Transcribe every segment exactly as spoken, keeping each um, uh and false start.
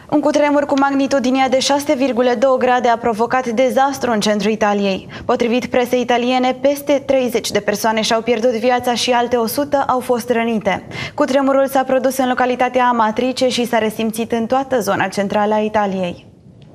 Un cutremur cu magnitudinea de șase virgulă doi grade a provocat dezastru în centrul Italiei. Potrivit presei italiene, peste treizeci de persoane și-au pierdut viața și alte o sută au fost rănite. Cutremurul s-a produs în localitatea Amatrice și s-a resimțit în toată zona centrală a Italiei.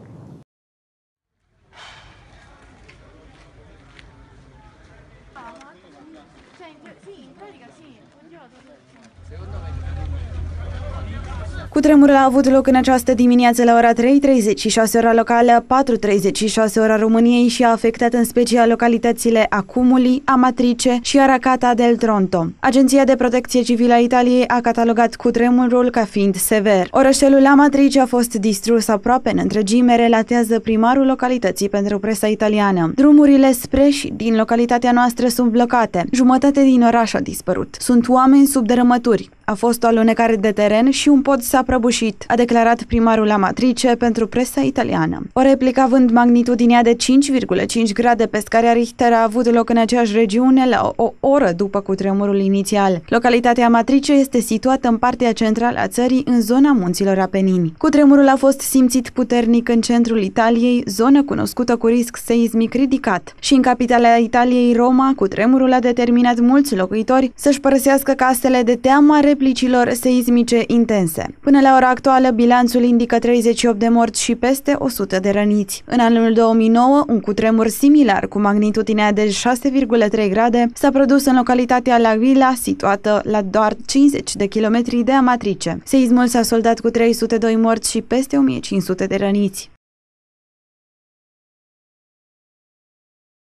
Cutremurul a avut loc în această dimineață la ora trei treizeci și șase ora locală, patru treizeci și șase ora României și a afectat în special localitățile Accumuli, Amatrice și Aracata del Tronto. Agenția de Protecție Civilă a Italiei a catalogat cutremurul ca fiind sever. Orășelul Amatrice a fost distrus aproape în întregime, relatează primarul localității pentru presa italiană. Drumurile spre și din localitatea noastră sunt blocate. Jumătate din oraș a dispărut. Sunt oameni sub dărâmături. A fost o alunecare de teren și un pod s-a prăbușit, a declarat primarul Amatrice pentru presa italiană. O replică având magnitudinea de cinci virgulă cinci grade pe scara Richter a avut loc în aceeași regiune la o oră după cutremurul inițial. Localitatea Amatrice este situată în partea centrală a țării, în zona munților Apenini. Cutremurul a fost simțit puternic în centrul Italiei, zonă cunoscută cu risc seismic ridicat. Și în capitala Italiei, Roma, cutremurul a determinat mulți locuitori să-și părăsească casele de teama replicilor seismice intense. Până la ora actuală, bilanțul indică treizeci și opt de morți și peste o sută de răniți. În anul două mii nouă, un cutremur similar cu magnitudinea de șase virgulă trei grade s-a produs în localitatea L'Aquila, situată la doar cincizeci de kilometri de Amatrice. Seismul s-a soldat cu trei sute doi morți și peste o mie cinci sute de răniți.